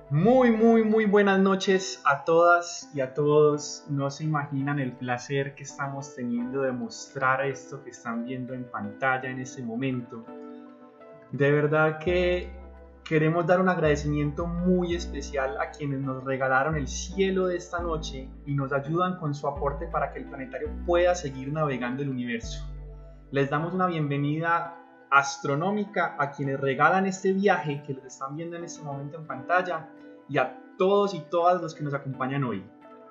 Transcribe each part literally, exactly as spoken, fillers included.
Muy, muy, muy buenas noches a todas y a todos. No se imaginan el placer que estamos teniendo de mostrar esto que están viendo en pantalla en este momento. De verdad que queremos dar un agradecimiento muy especial a quienes nos regalaron el cielo de esta noche y nos ayudan con su aporte para que el planetario pueda seguir navegando el universo. Les damos una bienvenida astronómica a quienes regalan este viaje que los están viendo en este momento en pantalla y a todos y todas los que nos acompañan hoy.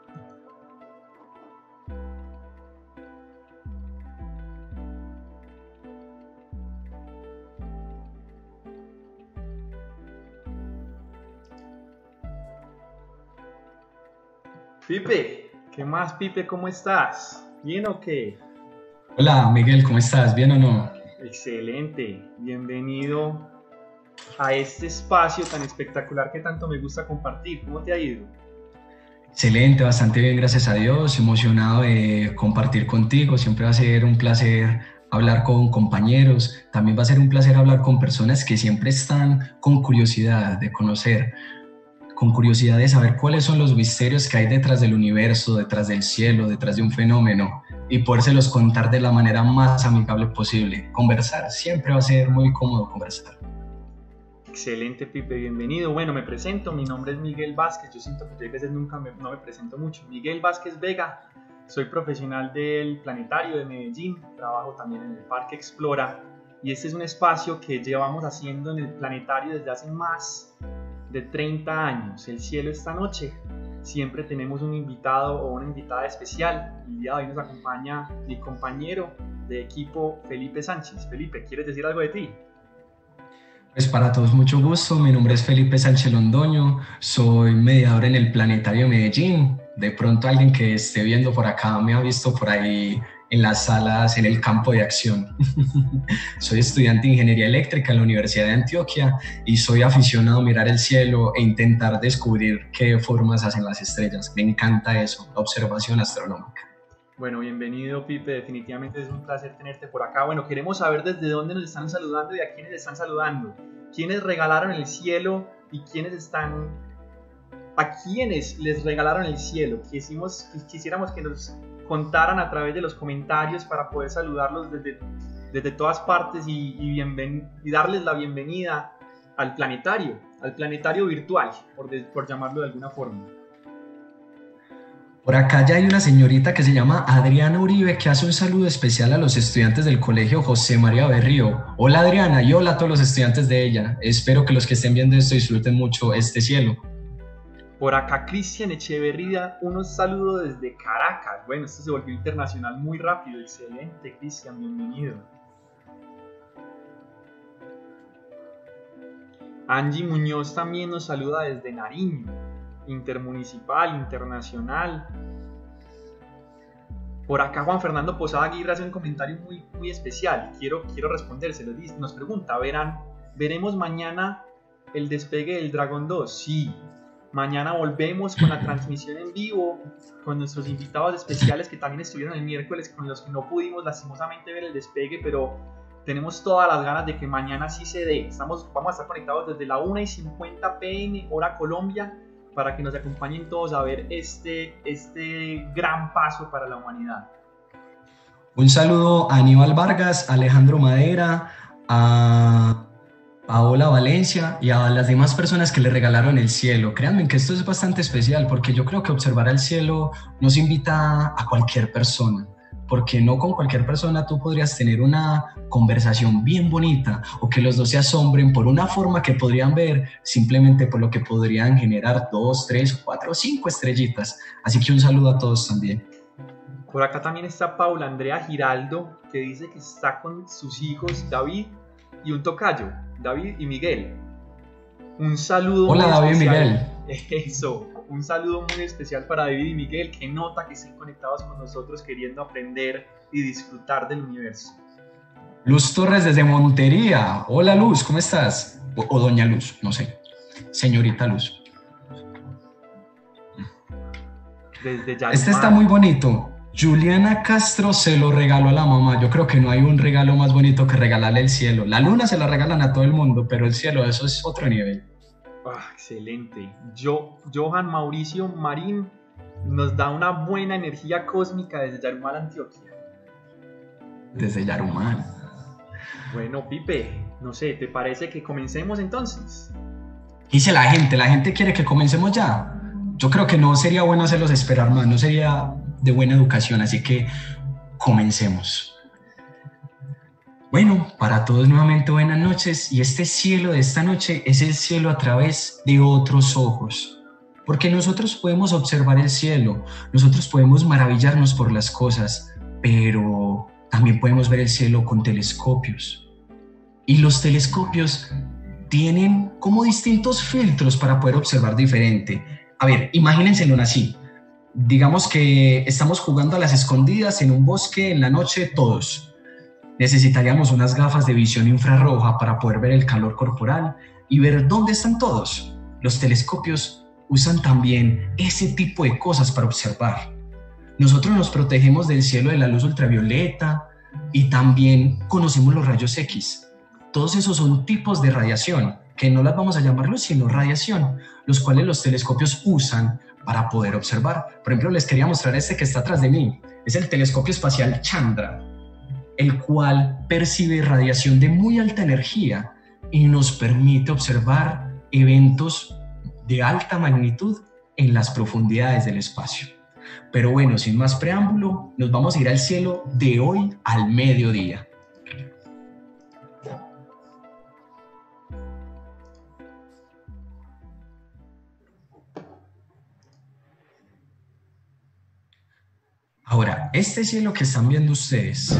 Pipe, ¿qué más, Pipe? ¿Cómo estás? ¿Bien o qué? Hola Miguel, ¿cómo estás? ¿Bien o no? Excelente, bienvenido a este espacio tan espectacular que tanto me gusta compartir. ¿Cómo te ha ido? Excelente, bastante bien, gracias a Dios. Emocionado de compartir contigo. Siempre va a ser un placer hablar con compañeros. También va a ser un placer hablar con personas que siempre están con curiosidad de conocer, con curiosidad de saber cuáles son los misterios que hay detrás del universo, detrás del cielo, detrás de un fenómeno, y podérselos contar de la manera más amigable posible. Conversar, siempre va a ser muy cómodo conversar. Excelente, Pipe, bienvenido. Bueno, me presento, mi nombre es Miguel Vázquez. Yo siento que yo a veces nunca me, no me presento mucho. Miguel Vázquez Vega, soy profesional del Planetario de Medellín, trabajo también en el Parque Explora, y este es un espacio que llevamos haciendo en el Planetario desde hace más de treinta años. El cielo esta noche. Siempre tenemos un invitado o una invitada especial. El día de hoy nos acompaña mi compañero de equipo, Felipe Sánchez. Felipe, ¿quieres decir algo de ti? Pues para todos mucho gusto, mi nombre es Felipe Sánchez Londoño, soy mediador en el Planetario Medellín. De pronto alguien que esté viendo por acá me ha visto por ahí en las salas, en el campo de acción. Soy estudiante de Ingeniería Eléctrica en la Universidad de Antioquia y soy aficionado a mirar el cielo e intentar descubrir qué formas hacen las estrellas. Me encanta eso, la observación astronómica. Bueno, bienvenido, Pipe, definitivamente es un placer tenerte por acá. Bueno, queremos saber desde dónde nos están saludando y a quiénes están saludando. ¿Quiénes regalaron el cielo y quiénes están... a quiénes les regalaron el cielo? Quisimos, quisiéramos que nos contaran a través de los comentarios para poder saludarlos desde, desde todas partes y, y, bienven, y darles la bienvenida al planetario, al planetario virtual, por, de, por llamarlo de alguna forma. Por acá ya hay una señorita que se llama Adriana Uribe que hace un saludo especial a los estudiantes del colegio José María Berrío. Hola Adriana y hola a todos los estudiantes de ella. Espero que los que estén viendo esto disfruten mucho este cielo. Por acá Cristian Echeverría, unos saludos desde Caracas. Bueno, esto se volvió internacional muy rápido. Excelente, Cristian, bienvenido. Angie Muñoz también nos saluda desde Nariño. Intermunicipal, internacional. Por acá Juan Fernando Posada Aguirre hace un comentario muy, muy especial. Quiero, quiero respondérselo. Nos pregunta, ¿verán, ¿veremos mañana el despegue del Dragon dos? Sí. Mañana volvemos con la transmisión en vivo, con nuestros invitados especiales que también estuvieron el miércoles, con los que no pudimos lastimosamente ver el despegue, pero tenemos todas las ganas de que mañana sí se dé. Estamos, vamos a estar conectados desde la una y cincuenta pe eme, hora Colombia, para que nos acompañen todos a ver este, este gran paso para la humanidad. Un saludo a Aníbal Vargas, a Alejandro Madera, a Paola Valencia y a las demás personas que le regalaron el cielo. Créanme que esto es bastante especial porque yo creo que observar el cielo nos invita a cualquier persona, porque no con cualquier persona tú podrías tener una conversación bien bonita o que los dos se asombren por una forma que podrían ver simplemente por lo que podrían generar dos, tres, cuatro, cinco estrellitas. Así que un saludo a todos también. Por acá también está Paula Andrea Giraldo, que dice que está con sus hijos David y un tocayo, David y Miguel. Un saludo. Hola David y Miguel. Eso, un saludo muy especial para David y Miguel, que nota que estén conectados con nosotros queriendo aprender y disfrutar del universo. Luz Torres desde Montería. Hola Luz, ¿cómo estás? O, o doña Luz, no sé. Señorita Luz. Desde Yalmar. Este está muy bonito. Juliana Castro se lo regaló a la mamá. Yo creo que no hay un regalo más bonito que regalarle el cielo. La luna se la regalan a todo el mundo, pero el cielo, eso es otro nivel. Ah, excelente. Yo, Johan Mauricio Marín nos da una buena energía cósmica desde Yarumal, Antioquia. Desde Yarumal. Bueno, Pipe, no sé, ¿te parece que comencemos entonces? Dice la gente, la gente quiere que comencemos ya. Yo creo que no sería bueno hacerlos esperar más, no sería de buena educación, así que comencemos. Bueno, para todos nuevamente buenas noches, y este cielo de esta noche es el cielo a través de otros ojos, porque nosotros podemos observar el cielo, nosotros podemos maravillarnos por las cosas, pero también podemos ver el cielo con telescopios, y los telescopios tienen como distintos filtros para poder observar diferente. A ver, imagínenselo así, digamos que estamos jugando a las escondidas en un bosque en la noche todos. Necesitaríamos unas gafas de visión infrarroja para poder ver el calor corporal y ver dónde están todos. Los telescopios usan también ese tipo de cosas para observar. Nosotros nos protegemos del cielo de la luz ultravioleta y también conocemos los rayos X. Todos esos son tipos de radiación, que no las vamos a llamar luz, sino radiación, los cuales los telescopios usan para poder observar. Por ejemplo, les quería mostrar este que está atrás de mí. Es el telescopio espacial Chandra, el cual percibe radiación de muy alta energía y nos permite observar eventos de alta magnitud en las profundidades del espacio. Pero bueno, sin más preámbulo, nos vamos a ir al cielo de hoy al mediodía. Ahora, este cielo que están viendo ustedes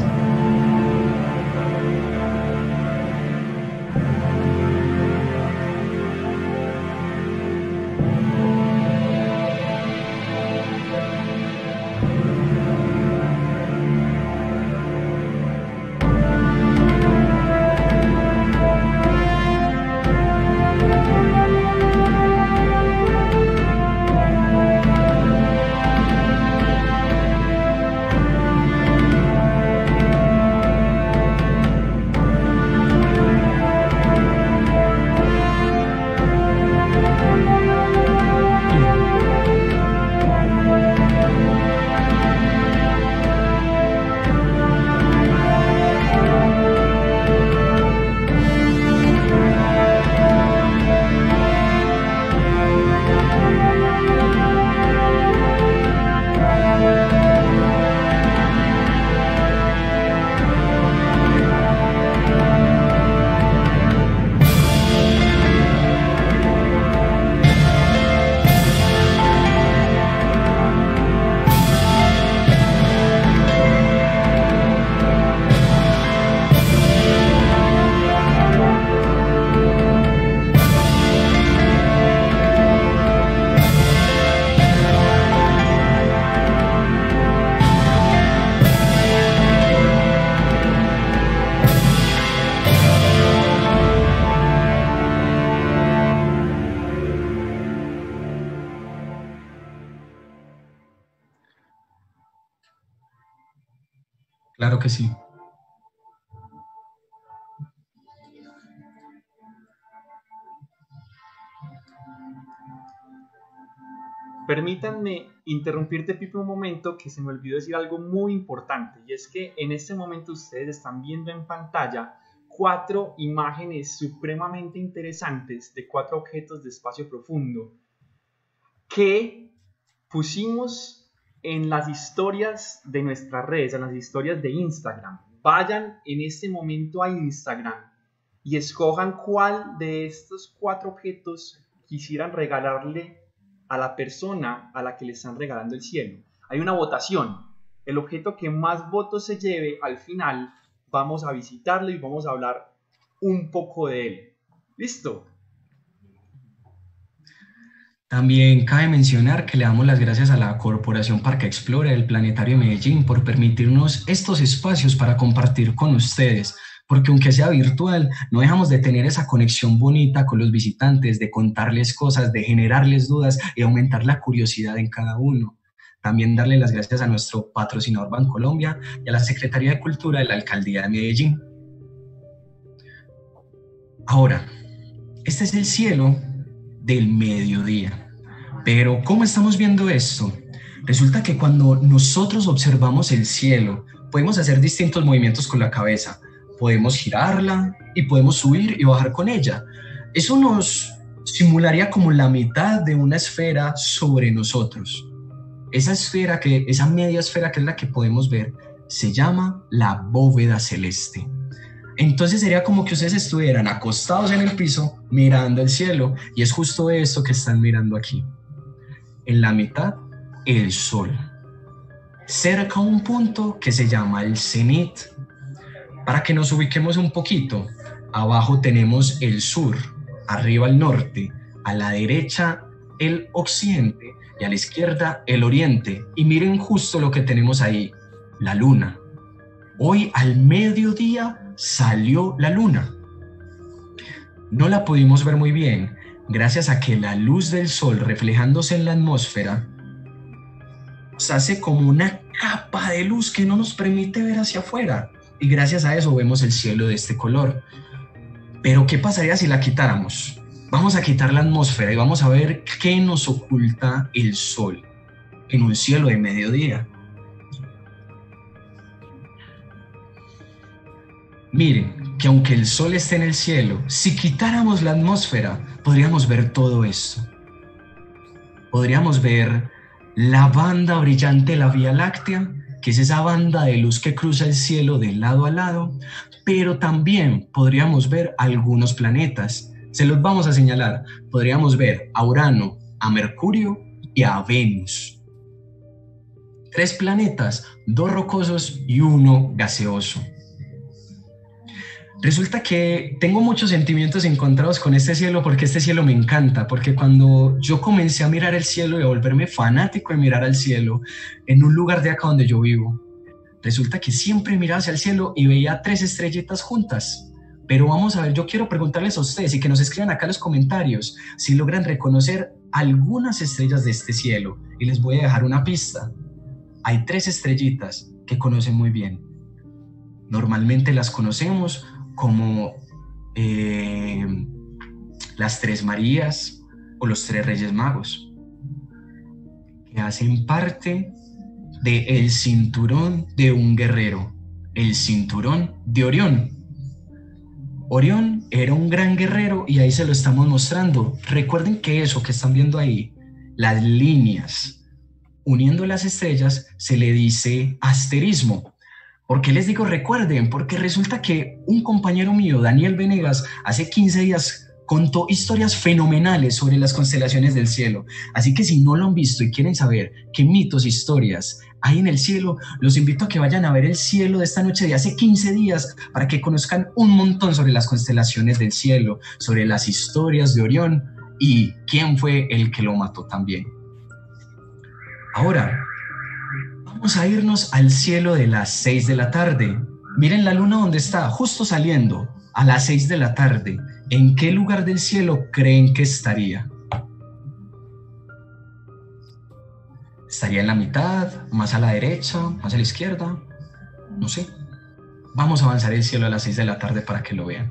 Claro que sí. Permítanme interrumpirte, Pipe, un momento, que se me olvidó decir algo muy importante, y es que en este momento ustedes están viendo en pantalla cuatro imágenes supremamente interesantes de cuatro objetos de espacio profundo que pusimos en las historias de nuestras redes, en las historias de Instagram. Vayan en este momento a Instagram y escojan cuál de estos cuatro objetos quisieran regalarle a la persona a la que le están regalando el cielo. Hay una votación. El objeto que más votos se lleve, al final vamos a visitarlo y vamos a hablar un poco de él. ¿Listo? También cabe mencionar que le damos las gracias a la Corporación Parque Explora del Planetario de Medellín por permitirnos estos espacios para compartir con ustedes, porque aunque sea virtual, no dejamos de tener esa conexión bonita con los visitantes, de contarles cosas, de generarles dudas y aumentar la curiosidad en cada uno. También darle las gracias a nuestro patrocinador Bancolombia y a la Secretaría de Cultura de la Alcaldía de Medellín. Ahora, este es el cielo del mediodía. Pero ¿cómo estamos viendo esto? Resulta que cuando nosotros observamos el cielo, podemos hacer distintos movimientos con la cabeza. Podemos girarla y podemos subir y bajar con ella. Eso nos simularía como la mitad de una esfera sobre nosotros. Esa esfera, que, esa media esfera que es la que podemos ver, se llama la bóveda celeste. Entonces sería como que ustedes estuvieran acostados en el piso mirando el cielo, y es justo esto que están mirando aquí. En la mitad, el sol. Cerca a un punto que se llama el cenit. Para que nos ubiquemos un poquito, abajo tenemos el sur, arriba el norte, a la derecha el occidente y a la izquierda el oriente. Y miren justo lo que tenemos ahí, la luna. Hoy al mediodía salió la luna. No la pudimos ver muy bien, gracias a que la luz del sol reflejándose en la atmósfera nos hace como una capa de luz que no nos permite ver hacia afuera. Y gracias a eso vemos el cielo de este color. Pero ¿qué pasaría si la quitáramos? Vamos a quitar la atmósfera y vamos a ver qué nos oculta el sol en un cielo de mediodía. Miren, que aunque el sol esté en el cielo, si quitáramos la atmósfera, podríamos ver todo esto. Podríamos ver la banda brillante de la Vía Láctea, que es esa banda de luz que cruza el cielo de lado a lado, pero también podríamos ver algunos planetas. Se los vamos a señalar. Podríamos ver a Urano, a Mercurio y a Venus. Tres planetas, dos rocosos y uno gaseoso. Resulta que tengo muchos sentimientos encontrados con este cielo, porque este cielo me encanta, porque cuando yo comencé a mirar el cielo y a volverme fanático de mirar al cielo en un lugar de acá donde yo vivo, resulta que siempre miraba hacia el cielo y veía tres estrellitas juntas. Pero vamos a ver, yo quiero preguntarles a ustedes y que nos escriban acá en los comentarios si logran reconocer algunas estrellas de este cielo, y les voy a dejar una pista. Hay tres estrellitas que conocen muy bien. Normalmente las conocemos como eh, las tres Marías o los tres Reyes Magos, que hacen parte del cinturón de un guerrero, el cinturón de Orión. Orión era un gran guerrero y ahí se lo estamos mostrando. Recuerden que eso que están viendo ahí, las líneas uniendo las estrellas, se le dice asterismo. ¿Por qué les digo recuerden? Porque resulta que un compañero mío, Daniel Venegas, hace quince días contó historias fenomenales sobre las constelaciones del cielo. Así que si no lo han visto y quieren saber qué mitos, historias hay en el cielo, los invito a que vayan a ver el cielo de esta noche de hace quince días para que conozcan un montón sobre las constelaciones del cielo, sobre las historias de Orión y quién fue el que lo mató también. Ahora, vamos a irnos al cielo de las seis de la tarde. Miren la luna donde está, justo saliendo, a las seis de la tarde. ¿En qué lugar del cielo creen que estaría? ¿Estaría en la mitad, más a la derecha, más a la izquierda? No sé. Vamos a avanzar el cielo a las seis de la tarde para que lo vean.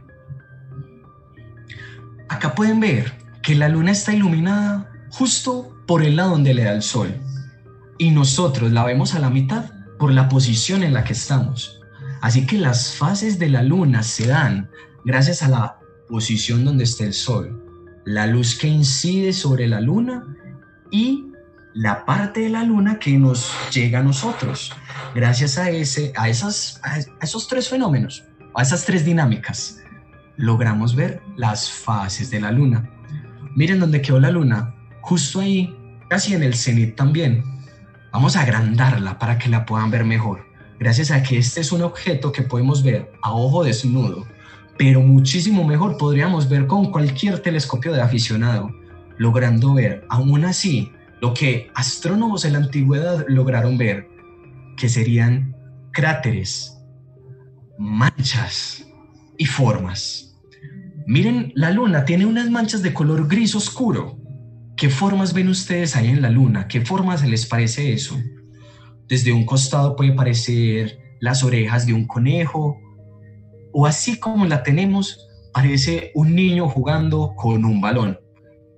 Acá pueden ver que la luna está iluminada justo por el lado donde le da el sol. Y nosotros la vemos a la mitad por la posición en la que estamos. Así que las fases de la luna se dan gracias a la posición donde está el sol, la luz que incide sobre la luna y la parte de la luna que nos llega a nosotros. Gracias a, ese, a, esas, a esos tres fenómenos, a esas tres dinámicas, logramos ver las fases de la luna. Miren dónde quedó la luna, justo ahí, casi en el cenit también. Vamos a agrandarla para que la puedan ver mejor, gracias a que este es un objeto que podemos ver a ojo desnudo, pero muchísimo mejor podríamos ver con cualquier telescopio de aficionado, logrando ver aún así lo que astrónomos en la antigüedad lograron ver, que serían cráteres, manchas y formas. Miren, la luna tiene unas manchas de color gris oscuro. ¿Qué formas ven ustedes ahí en la luna? ¿Qué formas se les parece eso? Desde un costado puede parecer las orejas de un conejo, o así como la tenemos, parece un niño jugando con un balón.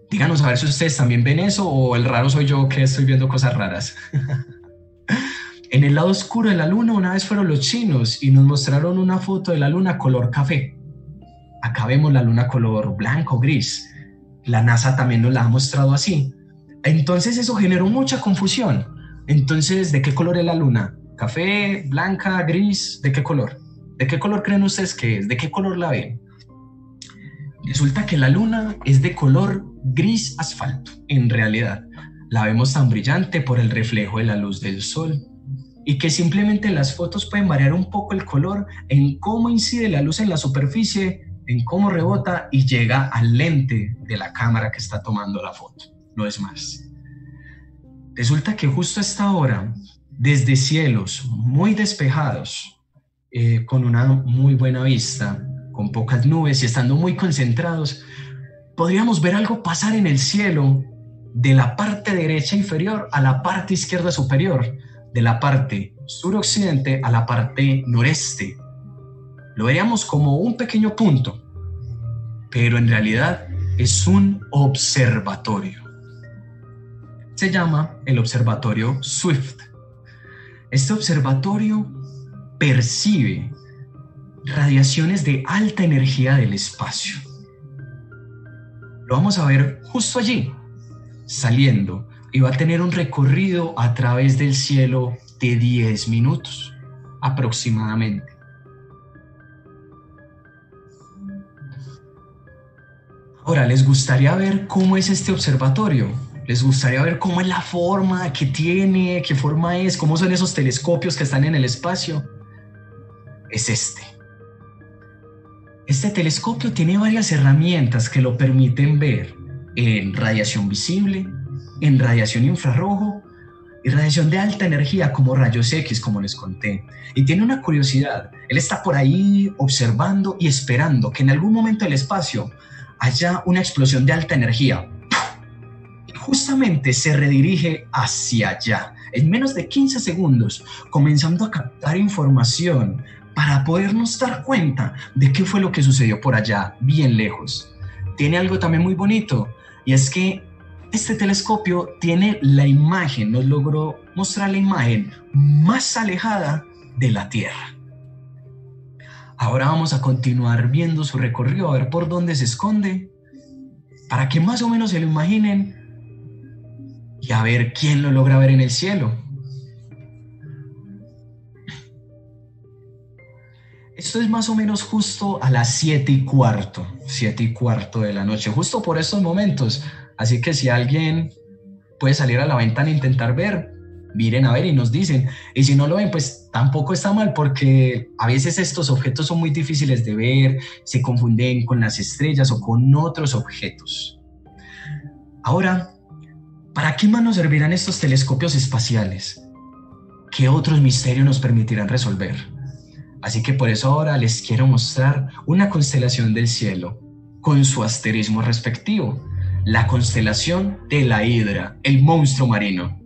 Díganos a ver si ustedes también ven eso o el raro soy yo que estoy viendo cosas raras. En el lado oscuro de la luna una vez fueron los chinos y nos mostraron una foto de la luna color café. Acá vemos la luna color blanco, gris. La NASA también nos la ha mostrado así. Entonces eso generó mucha confusión. Entonces, ¿de qué color es la luna? ¿Café, blanca, gris? ¿De qué color? ¿De qué color creen ustedes que es? ¿De qué color la ven? Resulta que la luna es de color gris asfalto, en realidad. La vemos tan brillante por el reflejo de la luz del sol y que simplemente las fotos pueden variar un poco el color en cómo incide la luz en la superficie, en cómo rebota y llega al lente de la cámara que está tomando la foto. No es más. Resulta que justo a esta hora, desde cielos muy despejados, eh, con una muy buena vista, con pocas nubes y estando muy concentrados, podríamos ver algo pasar en el cielo de la parte derecha inferior a la parte izquierda superior, de la parte suroccidente a la parte noreste. Lo veríamos como un pequeño punto, pero en realidad es un observatorio. Se llama el observatorio Swift. Este observatorio percibe radiaciones de alta energía del espacio. Lo vamos a ver justo allí, saliendo, y va a tener un recorrido a través del cielo de diez minutos aproximadamente. Ahora, ¿les gustaría ver cómo es este observatorio? ¿Les gustaría ver cómo es la forma que tiene, qué forma es, cómo son esos telescopios que están en el espacio? Es este. Este telescopio tiene varias herramientas que lo permiten ver en radiación visible, en radiación infrarrojo y radiación de alta energía como rayos X, como les conté. Y tiene una curiosidad, él está por ahí observando y esperando que en algún momento del espacio haya una explosión de alta energía. Y justamente se redirige hacia allá, en menos de quince segundos, comenzando a captar información para podernos dar cuenta de qué fue lo que sucedió por allá, bien lejos. Tiene algo también muy bonito, y es que este telescopio tiene la imagen, nos logró mostrar la imagen más alejada de la Tierra. Ahora vamos a continuar viendo su recorrido, a ver por dónde se esconde, para que más o menos se lo imaginen y a ver quién lo logra ver en el cielo. Esto es más o menos justo a las siete y cuarto, siete y cuarto de la noche, justo por estos momentos. Así que si alguien puede salir a la ventana e intentar ver, miren a ver y nos dicen. Y si no lo ven, pues tampoco está mal, porque a veces estos objetos son muy difíciles de ver, se confunden con las estrellas o con otros objetos. Ahora, ¿para qué más nos servirán estos telescopios espaciales? ¿Qué otros misterios nos permitirán resolver? Así que por eso ahora les quiero mostrar una constelación del cielo con su asterismo respectivo, la constelación de la Hidra, el monstruo marino.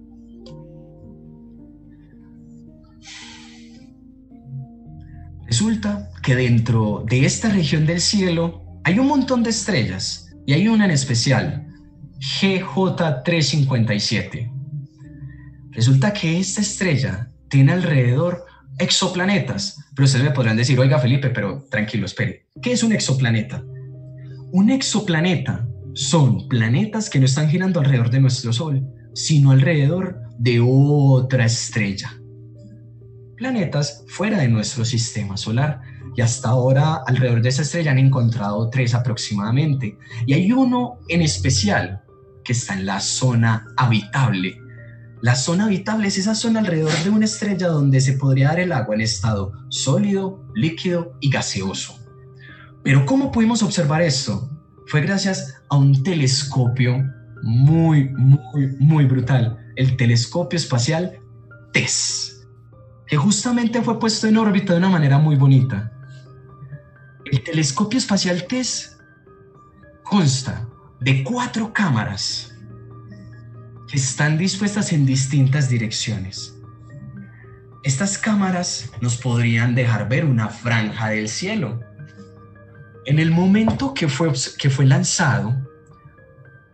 Resulta que dentro de esta región del cielo hay un montón de estrellas y hay una en especial, G J trescientos cincuenta y siete. Resulta que esta estrella tiene alrededor exoplanetas, pero ustedes me podrán decir, oiga Felipe, pero tranquilo, espere, ¿qué es un exoplaneta? Un exoplaneta son planetas que no están girando alrededor de nuestro Sol, sino alrededor de otra estrella. Planetas fuera de nuestro sistema solar, y hasta ahora alrededor de esa estrella han encontrado tres aproximadamente, y hay uno en especial que está en la zona habitable. La zona habitable es esa zona alrededor de una estrella donde se podría dar el agua en estado sólido, líquido y gaseoso. Pero ¿cómo pudimos observar esto? Fue gracias a un telescopio muy, muy, muy brutal, el telescopio espacial TESS, que justamente fue puesto en órbita de una manera muy bonita. El telescopio espacial TESS consta de cuatro cámaras que están dispuestas en distintas direcciones. Estas cámaras nos podrían dejar ver una franja del cielo. En el momento que fue, que fue lanzado,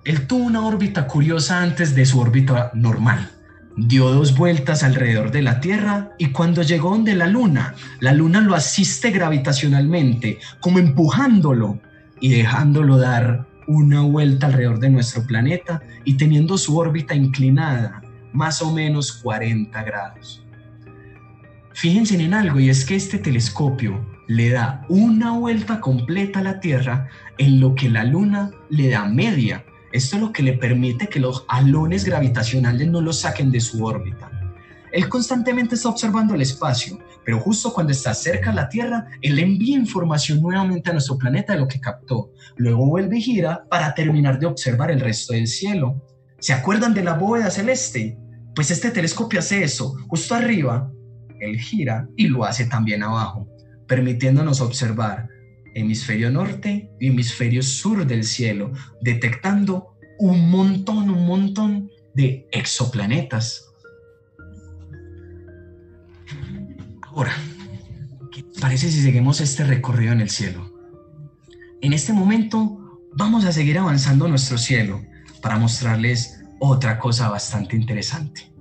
Él tuvo una órbita curiosa antes de su órbita normal. Dio dos vueltas alrededor de la Tierra y cuando llegó donde la Luna, la Luna lo asiste gravitacionalmente, como empujándolo y dejándolo dar una vuelta alrededor de nuestro planeta y teniendo su órbita inclinada más o menos cuarenta grados. Fíjense en algo, y es que este telescopio le da una vuelta completa a la Tierra en lo que la Luna le da media. Esto es lo que le permite que los halones gravitacionales no lo saquen de su órbita. Él constantemente está observando el espacio, pero justo cuando está cerca a la Tierra, él envía información nuevamente a nuestro planeta de lo que captó. Luego vuelve y gira para terminar de observar el resto del cielo. ¿Se acuerdan de la bóveda celeste? Pues este telescopio hace eso. Justo arriba, él gira y lo hace también abajo, permitiéndonos observar hemisferio norte y hemisferio sur del cielo, detectando un montón, un montón de exoplanetas. Ahora, ¿qué les parece si seguimos este recorrido en el cielo? En este momento vamos a seguir avanzando nuestro cielo para mostrarles otra cosa bastante interesante.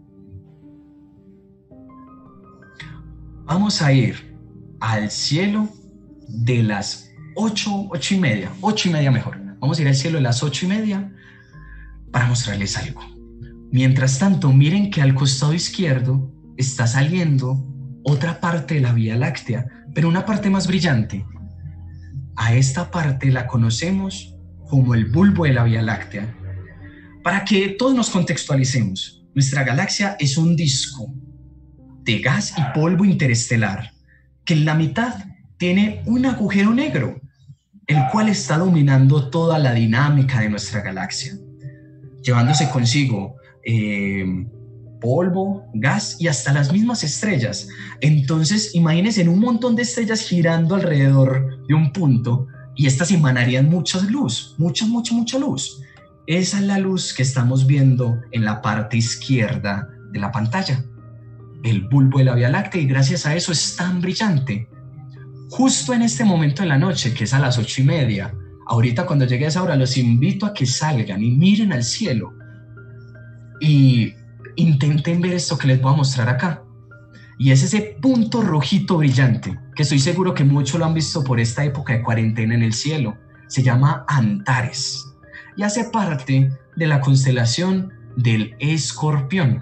Vamos a ir al cielo de las ocho, ocho y media, ocho y media mejor. Vamos a ir al cielo de las ocho y media para mostrarles algo. Mientras tanto, miren que al costado izquierdo está saliendo otra parte de la Vía Láctea, pero una parte más brillante. A esta parte la conocemos como el bulbo de la Vía Láctea. Para que todos nos contextualicemos, nuestra galaxia es un disco de gas y polvo interestelar que en la mitad tiene un agujero negro, el cual está dominando toda la dinámica de nuestra galaxia, llevándose consigo eh, polvo, gas y hasta las mismas estrellas. Entonces, imagínense en un montón de estrellas girando alrededor de un punto y estas emanarían mucha luz, mucha, mucha, mucha luz. Esa es la luz que estamos viendo en la parte izquierda de la pantalla, el bulbo de la Vía Láctea, y gracias a eso es tan brillante. Justo en este momento de la noche, que es a las ocho y media, ahorita cuando llegue a esa hora, los invito a que salgan y miren al cielo y intenten ver esto que les voy a mostrar acá. Y es ese punto rojito brillante, que estoy seguro que muchos lo han visto por esta época de cuarentena en el cielo. Se llama Antares y hace parte de la constelación del Escorpión.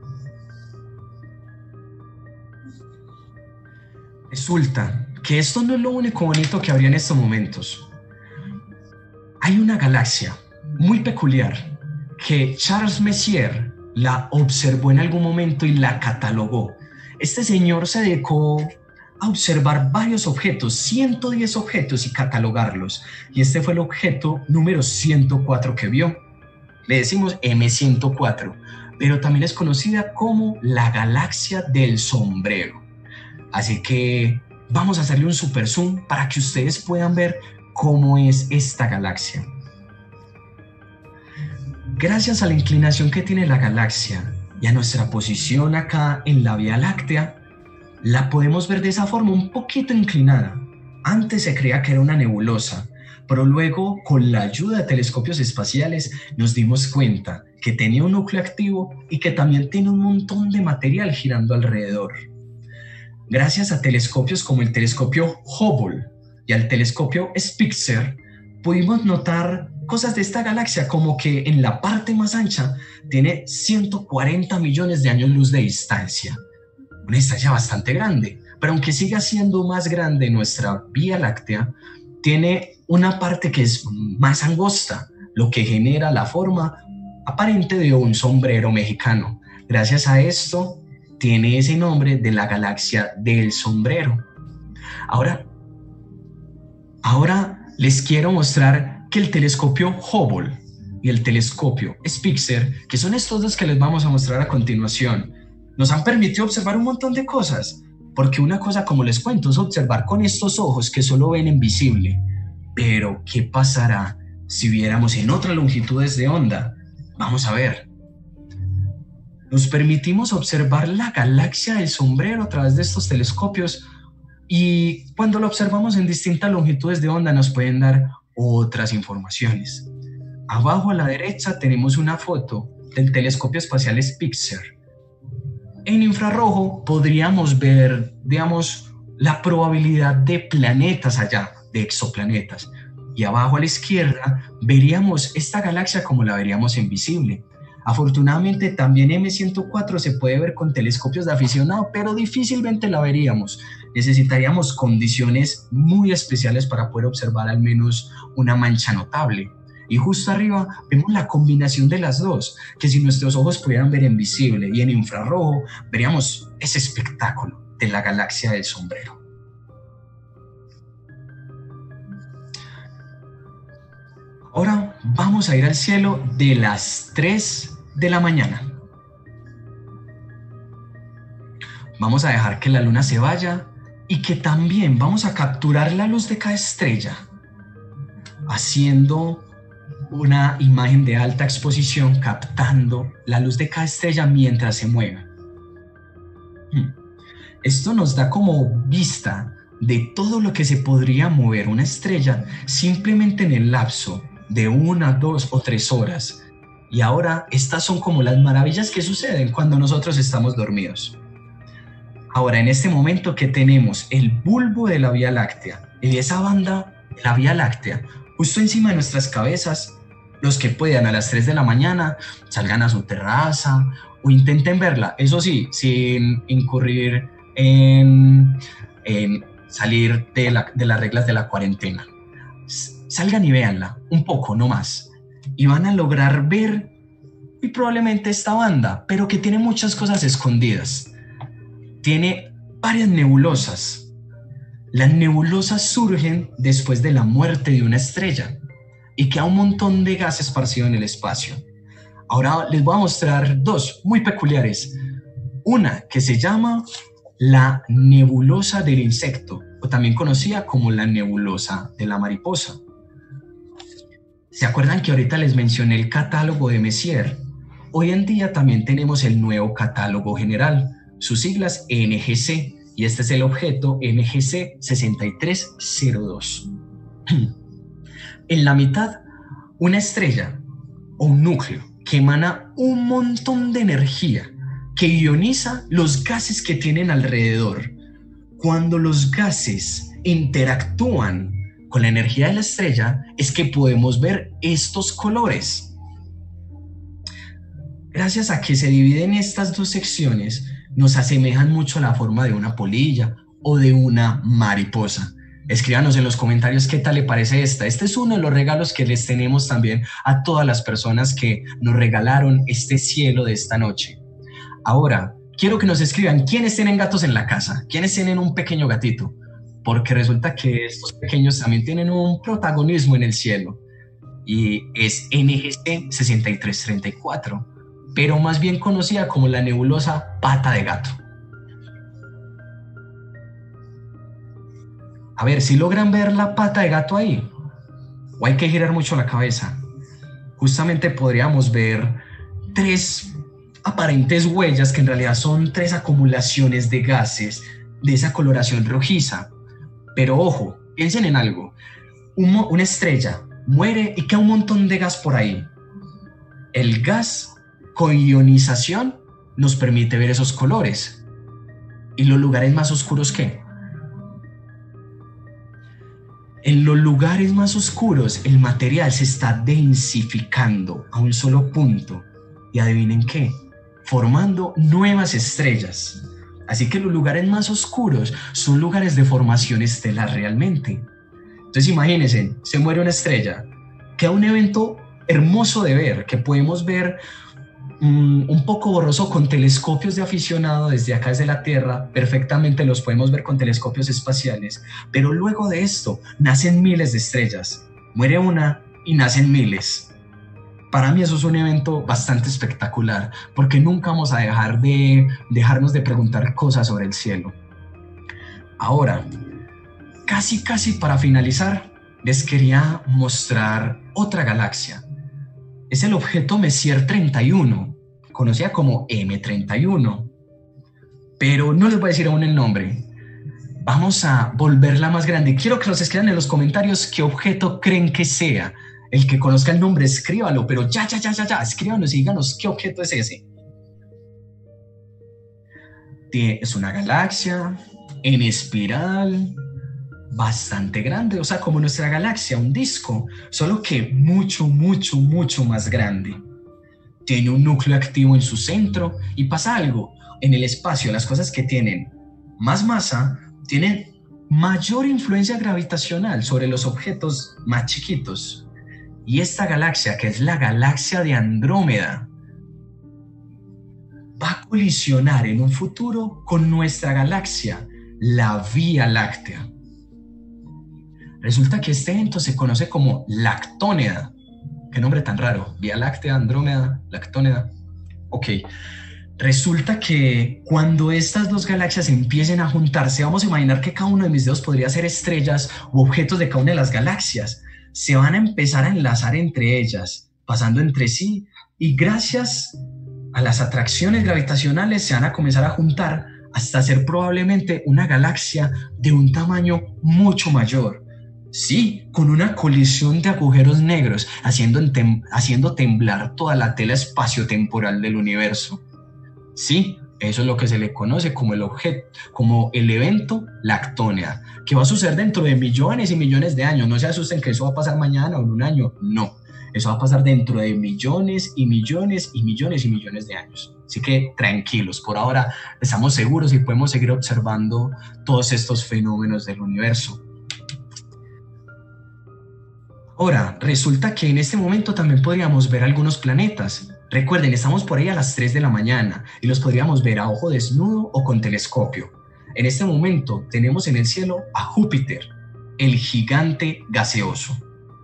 Resulta que esto no es lo único bonito que habría en estos momentos. Hay una galaxia muy peculiar que Charles Messier la observó en algún momento y la catalogó. Este señor se dedicó a observar varios objetos, ciento diez objetos, y catalogarlos. Y este fue el objeto número ciento cuatro que vio. Le decimos eme ciento cuatro, pero también es conocida como la galaxia del sombrero. Así que vamos a hacerle un super zoom para que ustedes puedan ver cómo es esta galaxia. Gracias a la inclinación que tiene la galaxia y a nuestra posición acá en la Vía Láctea, la podemos ver de esa forma un poquito inclinada. Antes se creía que era una nebulosa, pero luego con la ayuda de telescopios espaciales nos dimos cuenta que tenía un núcleo activo y que también tiene un montón de material girando alrededor. Gracias a telescopios como el telescopio Hubble y al telescopio Spitzer, pudimos notar cosas de esta galaxia, como que en la parte más ancha tiene ciento cuarenta millones de años luz de distancia. Una distancia bastante grande, pero aunque siga siendo más grande nuestra Vía Láctea, tiene una parte que es más angosta, lo que genera la forma aparente de un sombrero mexicano. Gracias a esto, tiene ese nombre de la galaxia del sombrero. Ahora, ahora les quiero mostrar que el telescopio Hubble y el telescopio Spitzer, que son estos dos que les vamos a mostrar a continuación, nos han permitido observar un montón de cosas, porque una cosa, como les cuento, es observar con estos ojos que solo ven en visible. Pero, ¿qué pasará si viéramos en otras longitudes de onda? Vamos a ver. Nos permitimos observar la galaxia del sombrero a través de estos telescopios, y cuando lo observamos en distintas longitudes de onda nos pueden dar otras informaciones. Abajo a la derecha tenemos una foto del telescopio espacial Spitzer. En infrarrojo podríamos ver, digamos, la probabilidad de planetas allá, de exoplanetas. Y abajo a la izquierda veríamos esta galaxia como la veríamos en visible. Afortunadamente también eme ciento cuatro se puede ver con telescopios de aficionado, pero difícilmente la veríamos. Necesitaríamos condiciones muy especiales para poder observar al menos una mancha notable. Y justo arriba vemos la combinación de las dos, que si nuestros ojos pudieran ver en visible y en infrarrojo, veríamos ese espectáculo de la galaxia del sombrero. Ahora vamos a ir al cielo de las tres de la mañana. Vamos a dejar que la luna se vaya y que también vamos a capturar la luz de cada estrella, haciendo una imagen de alta exposición, captando la luz de cada estrella mientras se mueve. Esto nos da como vista de todo lo que se podría mover una estrella simplemente en el lapso de una, dos o tres horas. Y ahora estas son como las maravillas que suceden cuando nosotros estamos dormidos. Ahora, en este momento que tenemos el bulbo de la Vía Láctea y esa banda de la Vía Láctea justo encima de nuestras cabezas, los que puedan a las tres de la mañana salgan a su terraza o intenten verla, eso sí, sin incurrir en, en salir de, la, de las reglas de la cuarentena. Salgan y véanla, un poco, no más, y van a lograr ver y probablemente esta banda, pero que tiene muchas cosas escondidas. Tiene varias nebulosas. Las nebulosas surgen después de la muerte de una estrella y queda un montón de gas esparcido en el espacio. Ahora les voy a mostrar dos muy peculiares. Una que se llama la nebulosa del insecto, o también conocida como la nebulosa de la mariposa. ¿Se acuerdan que ahorita les mencioné el catálogo de Messier? Hoy en día también tenemos el nuevo catálogo general, sus siglas E N G C, y este es el objeto E N G C sesenta y tres cero dos. En la mitad, una estrella o un núcleo que emana un montón de energía que ioniza los gases que tienen alrededor. Cuando los gases interactúan con la energía de la estrella, es que podemos ver estos colores. Gracias a que se dividen estas dos secciones, nos asemejan mucho a la forma de una polilla o de una mariposa. Escríbanos en los comentarios qué tal le parece esta. Este es uno de los regalos que les tenemos también a todas las personas que nos regalaron este cielo de esta noche. Ahora, quiero que nos escriban quiénes tienen gatos en la casa, quiénes tienen un pequeño gatito, porque resulta que estos pequeños también tienen un protagonismo en el cielo, y es E N G C sesenta y tres treinta y cuatro, pero más bien conocida como la nebulosa pata de gato. A ver, si logran ver la pata de gato ahí, o hay que girar mucho la cabeza. Justamente podríamos ver tres aparentes huellas que en realidad son tres acumulaciones de gases de esa coloración rojiza. Pero ojo, piensen en algo. Un, una estrella muere y queda un montón de gas por ahí. El gas con ionización nos permite ver esos colores. ¿Y los lugares más oscuros qué? En los lugares más oscuros el material se está densificando a un solo punto. Y adivinen qué, formando nuevas estrellas. Así que los lugares más oscuros son lugares de formación estelar realmente. Entonces imagínense, se muere una estrella, queda un evento hermoso de ver, que podemos ver um, un poco borroso con telescopios de aficionado desde acá, desde la Tierra, perfectamente los podemos ver con telescopios espaciales, pero luego de esto nacen miles de estrellas, muere una y nacen miles. Para mí eso es un evento bastante espectacular, porque nunca vamos a dejar de dejarnos de preguntar cosas sobre el cielo. Ahora, casi casi para finalizar, les quería mostrar otra galaxia. Es el objeto Messier treinta y uno, conocida como eme treinta y uno, pero no les voy a decir aún el nombre. Vamos a volverla más grande. Quiero que nos escriban en los comentarios qué objeto creen que sea El que conozca el nombre, escríbalo, pero ya, ya, ya, ya, ya, escríbanos y díganos qué objeto es ese. Es una galaxia en espiral, bastante grande, o sea, como nuestra galaxia, un disco, solo que mucho, mucho, mucho más grande. Tiene un núcleo activo en su centro y pasa algo. En el espacio, las cosas que tienen más masa tienen mayor influencia gravitacional sobre los objetos más chiquitos. Y esta galaxia, que es la galaxia de Andrómeda, va a colisionar en un futuro con nuestra galaxia, la Vía Láctea. Resulta que este evento se conoce como Lactóneda. Qué nombre tan raro. Vía Láctea, Andrómeda, Lactóneda. Ok. Resulta que cuando estas dos galaxias empiecen a juntarse, vamos a imaginar que cada uno de mis dedos podría ser estrellas u objetos de cada una de las galaxias. Se van a empezar a enlazar entre ellas, pasando entre sí, y gracias a las atracciones gravitacionales se van a comenzar a juntar hasta ser probablemente una galaxia de un tamaño mucho mayor. Sí, con una colisión de agujeros negros, haciendo, tem- haciendo temblar toda la tela espaciotemporal del universo. Sí, eso es lo que se le conoce como el objeto, como el evento Lactóneda, que va a suceder dentro de millones y millones de años. No se asusten que eso va a pasar mañana o en un año, no. Eso va a pasar dentro de millones y millones y millones y millones de años. Así que tranquilos, por ahora estamos seguros y podemos seguir observando todos estos fenómenos del universo. Ahora, resulta que en este momento también podríamos ver algunos planetas. Recuerden, estamos por ahí a las tres de la mañana y los podríamos ver a ojo desnudo o con telescopio. En este momento tenemos en el cielo a Júpiter, el gigante gaseoso.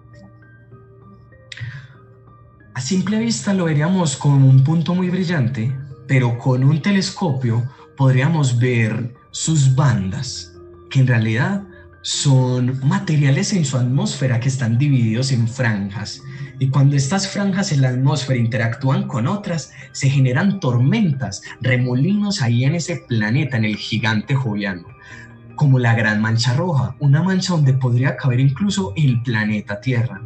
A simple vista lo veríamos como un punto muy brillante, pero con un telescopio podríamos ver sus bandas, que en realidad son materiales en su atmósfera que están divididos en franjas. Y cuando estas franjas en la atmósfera interactúan con otras, se generan tormentas, remolinos ahí en ese planeta, en el gigante joviano, como la Gran Mancha Roja, una mancha donde podría caber incluso el planeta Tierra.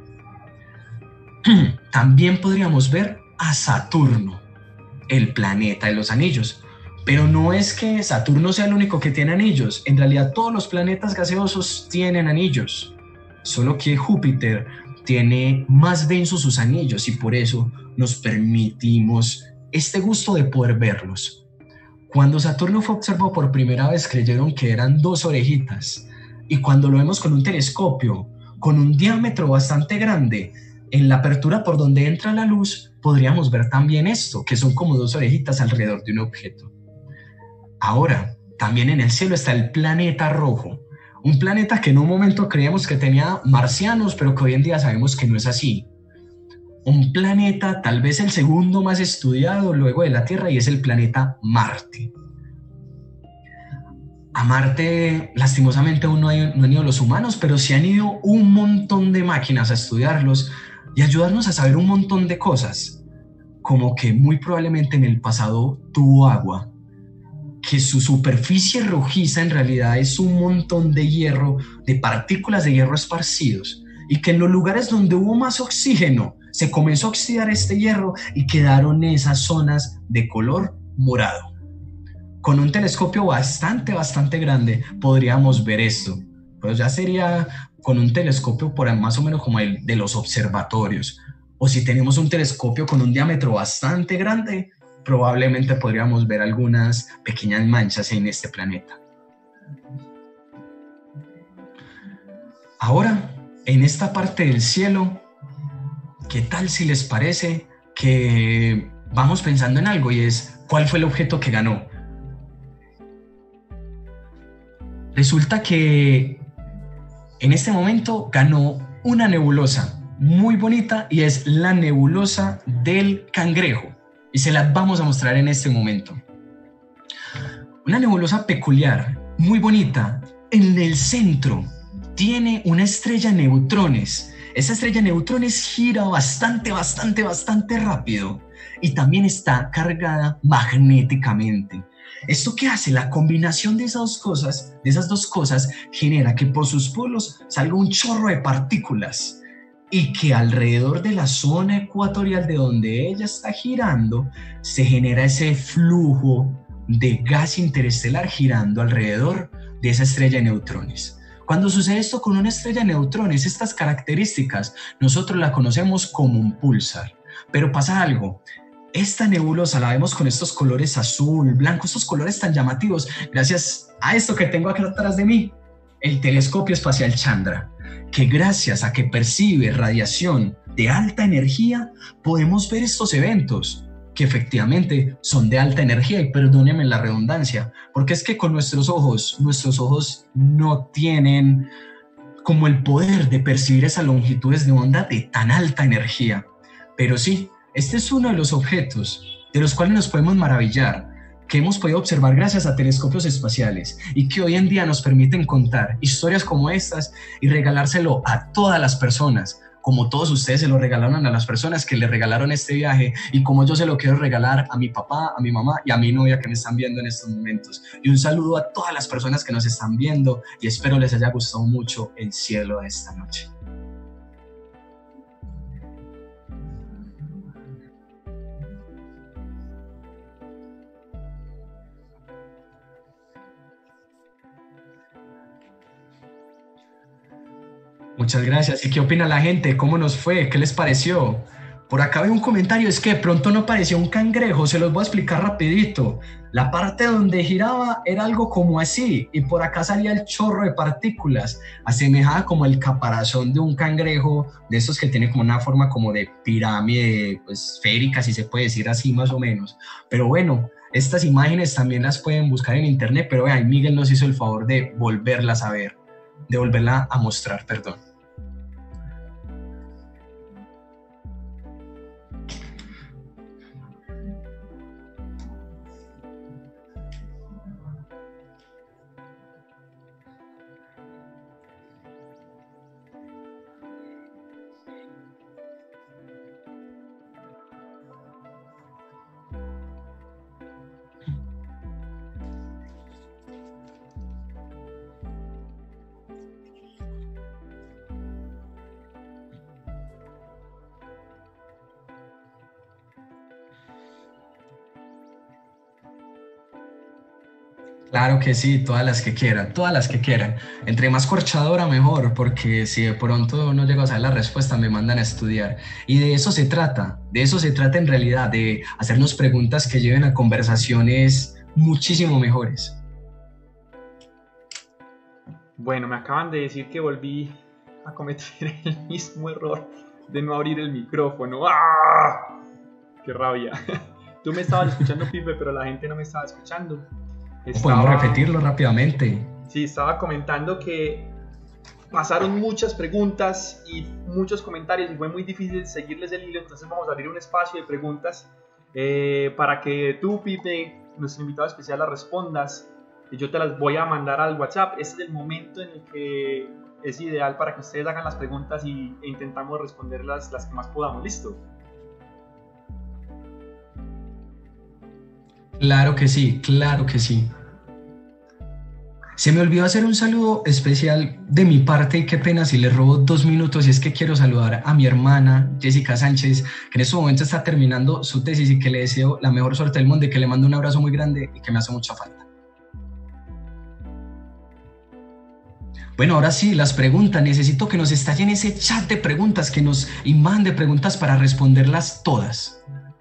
También podríamos ver a Saturno, el planeta de los anillos. Pero no es que Saturno sea el único que tiene anillos. En realidad todos los planetas gaseosos tienen anillos. Solo que Júpiter tiene más densos sus anillos y por eso nos permitimos este gusto de poder verlos. Cuando Saturno fue observado por primera vez creyeron que eran dos orejitas. Y cuando lo vemos con un telescopio, con un diámetro bastante grande, en la apertura por donde entra la luz, podríamos ver también esto, que son como dos orejitas alrededor de un objeto. Ahora, también en el cielo está el planeta rojo, un planeta que en un momento creíamos que tenía marcianos, pero que hoy en día sabemos que no es así. Un planeta, tal vez el segundo más estudiado luego de la Tierra, y es el planeta Marte. A Marte, lastimosamente, aún no, hay, no han ido los humanos, pero sí han ido un montón de máquinas a estudiarlos y ayudarnos a saber un montón de cosas, como que muy probablemente en el pasado tuvo agua, que su superficie rojiza en realidad es un montón de hierro, de partículas de hierro esparcidos, y que en los lugares donde hubo más oxígeno se comenzó a oxidar este hierro y quedaron esas zonas de color morado. Con un telescopio bastante, bastante grande podríamos ver esto, pero ya sería con un telescopio por más o menos como el de los observatorios, o si tenemos un telescopio con un diámetro bastante grande, probablemente podríamos ver algunas pequeñas manchas en este planeta. Ahora, en esta parte del cielo, ¿qué tal si les parece que vamos pensando en algo y es cuál fue el objeto que ganó? Resulta que en este momento ganó una nebulosa muy bonita y es la nebulosa del Cangrejo. Y se las vamos a mostrar en este momento. Una nebulosa peculiar, muy bonita. En el centro tiene una estrella de neutrones. Esa estrella de neutrones gira bastante, bastante, bastante rápido. Y también está cargada magnéticamente. ¿Esto qué hace? La combinación de esas dos cosas, de esas dos cosas genera que por sus polos salga un chorro de partículas. y que alrededor de la zona ecuatorial de donde ella está girando se genera ese flujo de gas interestelar girando alrededor de esa estrella de neutrones. Cuando sucede esto con una estrella de neutrones, estas características, nosotros la conocemos como un púlsar. Pero pasa algo. Esta nebulosa la vemos con estos colores azul, blanco, estos colores tan llamativos, gracias a esto que tengo acá atrás de mí, el telescopio espacial Chandra, que gracias a que percibe radiación de alta energía, podemos ver estos eventos, que efectivamente son de alta energía, y perdónenme la redundancia, porque es que con nuestros ojos, nuestros ojos no tienen como el poder de percibir esas longitudes de onda de tan alta energía. Pero sí, este es uno de los objetos de los cuales nos podemos maravillar, que hemos podido observar gracias a telescopios espaciales y que hoy en día nos permiten contar historias como estas y regalárselo a todas las personas, como todos ustedes se lo regalaron a las personas que le regalaron este viaje, y como yo se lo quiero regalar a mi papá, a mi mamá y a mi novia que me están viendo en estos momentos. Y un saludo a todas las personas que nos están viendo, y espero les haya gustado mucho el cielo de esta noche. Muchas gracias. ¿Y qué opina la gente? ¿Cómo nos fue? ¿Qué les pareció? Por acá veo un comentario, es que de pronto no parecía un cangrejo, se los voy a explicar rapidito. La parte donde giraba era algo como así, y por acá salía el chorro de partículas, asemejada como el caparazón de un cangrejo, de esos que tiene como una forma como de pirámide, pues esférica, si se puede decir así más o menos. Pero bueno, estas imágenes también las pueden buscar en internet, pero vean, Miguel nos hizo el favor de volverlas a ver, de volverla a mostrar, perdón. Claro que sí, todas las que quieran, todas las que quieran. Entre más corchadora mejor, porque si de pronto no llego a saber la respuesta, me mandan a estudiar. Y de eso se trata, de eso se trata en realidad, de hacernos preguntas que lleven a conversaciones muchísimo mejores. Bueno, me acaban de decir que volví a cometer el mismo error de no abrir el micrófono. ¡Ah! ¡Qué rabia! Tú me estabas escuchando, Pipe, pero la gente no me estaba escuchando. Estaba, Podemos repetirlo rápidamente. Sí, estaba comentando que pasaron muchas preguntas y muchos comentarios y fue muy difícil seguirles el hilo, entonces vamos a abrir un espacio de preguntas eh, para que tú, Pipe, nuestro invitado especial, las respondas. Y yo te las voy a mandar al WhatsApp. Este es el momento en el que es ideal para que ustedes hagan las preguntas y, e intentamos responderlas las que más podamos. ¿Listo? Claro que sí, claro que sí. Se me olvidó hacer un saludo especial de mi parte, y qué pena si les robo dos minutos, y es que quiero saludar a mi hermana Jessica Sánchez, que en este momento está terminando su tesis y que le deseo la mejor suerte del mundo y que le mando un abrazo muy grande y que me hace mucha falta. Bueno, ahora sí, las preguntas. Necesito que nos estallen ese chat de preguntas, que nos y mande preguntas para responderlas todas.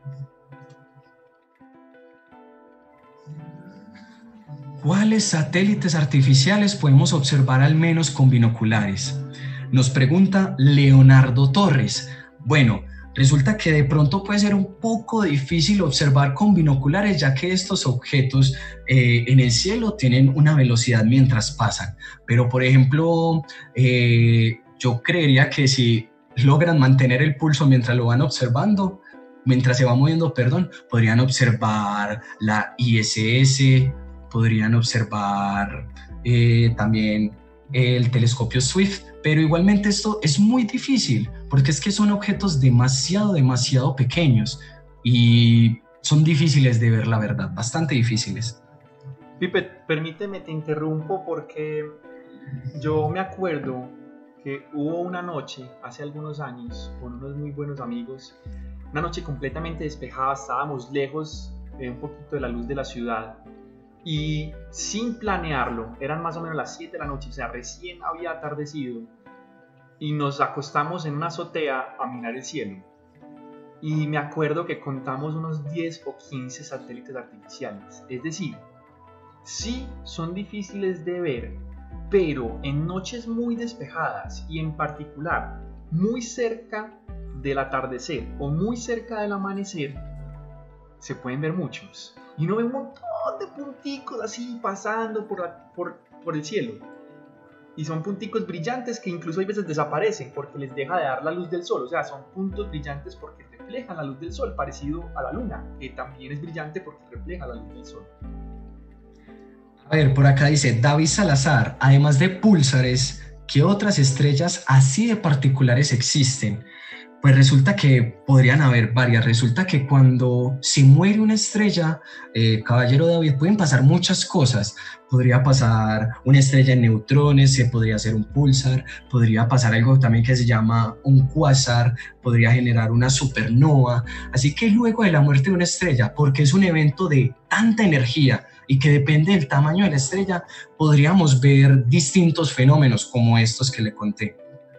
¿Cuáles satélites artificiales podemos observar al menos con binoculares? Nos pregunta Leonardo Torres. Bueno, resulta que de pronto puede ser un poco difícil observar con binoculares, ya que estos objetos eh, en el cielo tienen una velocidad mientras pasan. Pero, por ejemplo, eh, yo creería que si logran mantener el pulso mientras lo van observando, mientras se va moviendo, perdón, podrían observar la I S S, podrían observar eh, también el telescopio Swift, pero igualmente esto es muy difícil, porque es que son objetos demasiado, demasiado pequeños y son difíciles de ver, la verdad, bastante difíciles. Pipe, permíteme, te interrumpo porque yo me acuerdo porque hubo una noche, hace algunos años, con unos muy buenos amigos, una noche completamente despejada, estábamos lejos eh, un poquito de la luz de la ciudad, y sin planearlo, eran más o menos las siete de la noche, o sea, recién había atardecido, y nos acostamos en una azotea a mirar el cielo. Y me acuerdo que contamos unos diez o quince satélites artificiales. Es decir, sí son difíciles de ver, pero en noches muy despejadas y en particular muy cerca del atardecer o muy cerca del amanecer, se pueden ver muchos. Y uno ve un montón de punticos así pasando por, la, por, por el cielo. Y son punticos brillantes que incluso a veces desaparecen porque les deja de dar la luz del sol. O sea, son puntos brillantes porque reflejan la luz del sol, parecido a la luna, que también es brillante porque refleja la luz del sol. A ver, por acá dice David Salazar, además de púlsares, ¿qué otras estrellas así de particulares existen? Pues resulta que podrían haber varias. Resulta que cuando se muere una estrella, eh, caballero David, pueden pasar muchas cosas. Podría pasar una estrella en neutrones, se podría hacer un púlsar, podría pasar algo también que se llama un cuásar, podría generar una supernova. Así que luego de la muerte de una estrella, porque es un evento de tanta energía y que depende del tamaño de la estrella, podríamos ver distintos fenómenos como estos que le conté.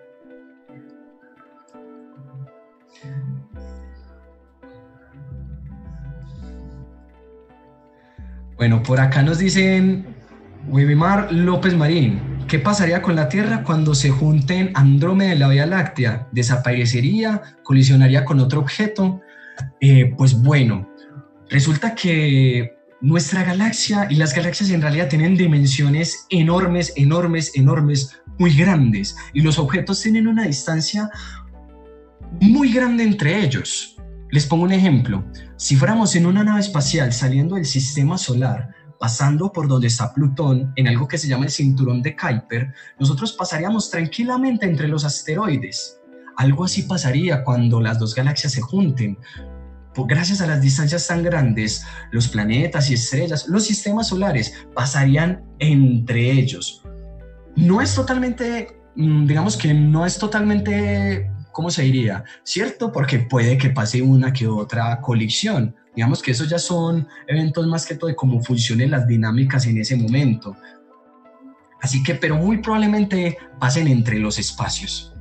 Bueno, por acá nos dicen Wibimar López Marín, ¿qué pasaría con la Tierra cuando se junten Andrómeda y la Vía Láctea? ¿Desaparecería? ¿Colisionaría con otro objeto? Eh, pues bueno, resulta que nuestra galaxia y las galaxias en realidad tienen dimensiones enormes, enormes, enormes, muy grandes, y los objetos tienen una distancia muy grande entre ellos. Les pongo un ejemplo. Si fuéramos en una nave espacial saliendo del sistema solar, pasando por donde está Plutón, en algo que se llama el cinturón de Kuiper, nosotros pasaríamos tranquilamente entre los asteroides. Algo así pasaría cuando las dos galaxias se junten. Pues gracias a las distancias tan grandes, los planetas y estrellas, los sistemas solares, pasarían entre ellos. No es totalmente, digamos que no es totalmente... ¿cómo se diría? ¿Cierto? Porque puede que pase una que otra colisión. Digamos que esos ya son eventos más que todo de cómo funcionen las dinámicas en ese momento. Así que, pero muy probablemente pasen entre los espacios.